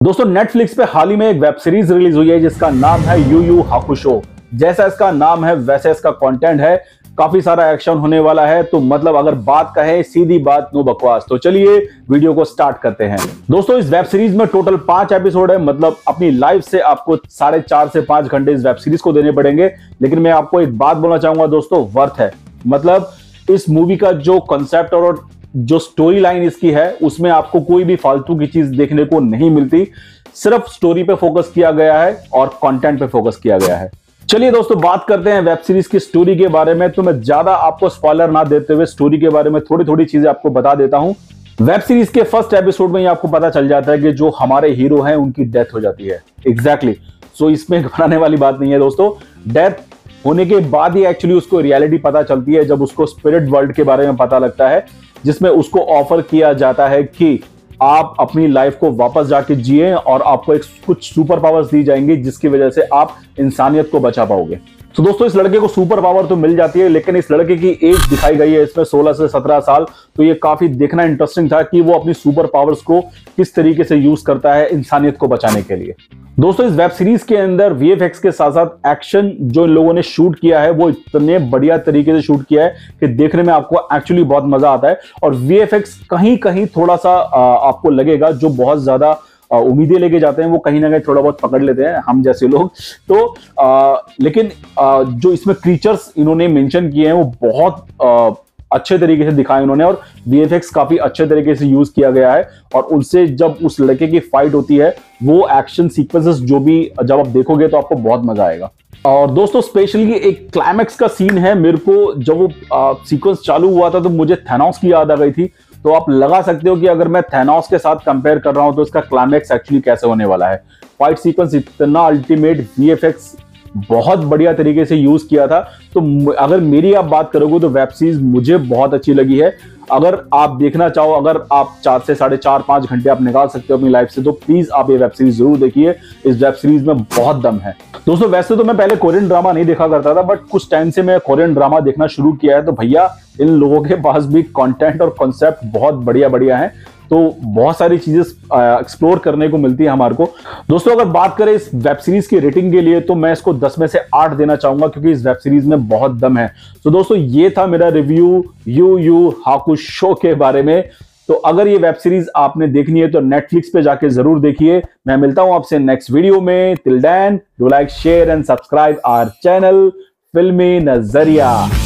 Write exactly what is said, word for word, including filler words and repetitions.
दोस्तों नेटफ्लिक्स पे हाल ही में एक वेब सीरीज रिलीज हुई है जिसका नाम है यू यू हाकुशो। जैसा इसका नाम है वैसे इसका कंटेंट है, काफी सारा एक्शन होने वाला है। तो मतलब अगर बात कहें सीधी बात, नो बकवास। तो चलिए वीडियो को स्टार्ट करते हैं। दोस्तों इस वेब सीरीज में टोटल पांच एपिसोड है, मतलब अपनी लाइफ से आपको साढ़े चार से पांच घंटे इस वेब सीरीज को देने पड़ेंगे। लेकिन मैं आपको एक बात बोलना चाहूंगा दोस्तों, वर्थ है। मतलब इस मूवी का जो कंसेप्ट और जो स्टोरी लाइन इसकी है उसमें आपको कोई भी फालतू की चीज देखने को नहीं मिलती। सिर्फ स्टोरी पे फोकस किया गया है और कंटेंट पे फोकस किया गया है। चलिए दोस्तों बात करते हैं वेब सीरीज की स्टोरी के बारे में। तो मैं ज्यादा आपको स्पॉइलर ना देते हुए स्टोरी के बारे में थोड़ी थोड़ी चीजें आपको बता देता हूं। वेब सीरीज के फर्स्ट एपिसोड में ही आपको पता चल जाता है कि जो हमारे हीरो हैं उनकी डेथ हो जाती है। एग्जैक्टली सो इसमें घबराने वाली बात नहीं है दोस्तों। डेथ होने के बाद ही एक्चुअली उसको रियलिटी पता चलती है, जब उसको स्पिरिट वर्ल्ड के बारे में पता लगता है, जिसमें उसको ऑफर किया जाता है कि आप अपनी लाइफ को वापस जाके जिए और आपको एक कुछ सुपर पावर्स दी जाएंगी जिसकी वजह से आप इंसानियत को बचा पाओगे। तो दोस्तों इस लड़के को सुपर पावर तो मिल जाती है, लेकिन इस लड़के की एज दिखाई गई है इसमें सोलह से सत्रह साल। तो ये काफी देखना इंटरेस्टिंग था कि वो अपनी सुपर पावर्स को किस तरीके से यूज करता है इंसानियत को बचाने के लिए। दोस्तों इस वेब सीरीज के अंदर वीएफएक्स के साथ साथ एक्शन जो इन लोगों ने शूट किया है वो इतने बढ़िया तरीके से शूट किया है कि देखने में आपको एक्चुअली बहुत मजा आता है। और वीएफएक्स कहीं कहीं थोड़ा सा आपको लगेगा जो बहुत ज्यादा उम्मीदें लेके जाते हैं वो कहीं ना कहीं थोड़ा बहुत पकड़ लेते हैं हम जैसे लोग। तो आ, लेकिन आ, जो इसमें क्रीचर्स इन्होंने मेंशन किए हैं वो बहुत आ, अच्छे तरीके से दिखाए उन्होंने, और वीएफएक्स काफी अच्छे तरीके से यूज किया गया है। और उनसे जब उस लड़के की फाइट होती है वो एक्शन सीक्वेंसेस जो भी जब आप देखोगे तो आपको बहुत मजा आएगा। और दोस्तों स्पेशली एक क्लाइमैक्स का सीन है, मेरे को जब वो सीक्वेंस चालू हुआ था तो मुझे थैनोस की याद आ गई थी। तो आप लगा सकते हो कि अगर मैं थैनोस के साथ कंपेयर कर रहा हूं तो इसका क्लाइमैक्स एक्चुअली कैसे होने वाला है। फाइट सीक्वेंस इतना अल्टीमेट, वीएफएक्स बहुत बढ़िया तरीके से यूज किया था। तो अगर मेरी आप बात करोगे तो वेब सीरीज मुझे बहुत अच्छी लगी है। अगर आप देखना चाहो, अगर आप चार से साढ़े चार पांच घंटे आप निकाल सकते हो अपनी लाइफ से, तो प्लीज आप ये वेब सीरीज जरूर देखिए। इस वेब सीरीज में बहुत दम है दोस्तों। वैसे तो मैं पहले कोरियन ड्रामा नहीं देखा करता था, बट कुछ टाइम से मैं कोरियन ड्रामा देखना शुरू किया है। तो भैया इन लोगों के पास भी कंटेंट और कॉन्सेप्ट बहुत बढ़िया बढ़िया है, तो बहुत सारी चीजें एक्सप्लोर करने को मिलती है हमारे को। दोस्तों अगर बात करें इस वेब सीरीज की रेटिंग के लिए तो मैं इसको दस में से आठ देना चाहूंगा, क्योंकि इस वेब सीरीज में बहुत दम है। तो दोस्तों ये था मेरा रिव्यू यू यू हाकुशो के बारे में। तो अगर ये वेब सीरीज आपने देखनी है तो नेटफ्लिक्स पे जाके जरूर देखिए। मैं मिलता हूं आपसे नेक्स्ट वीडियो में। Till then do like, share and subscribe our channel Filmy नजरिया।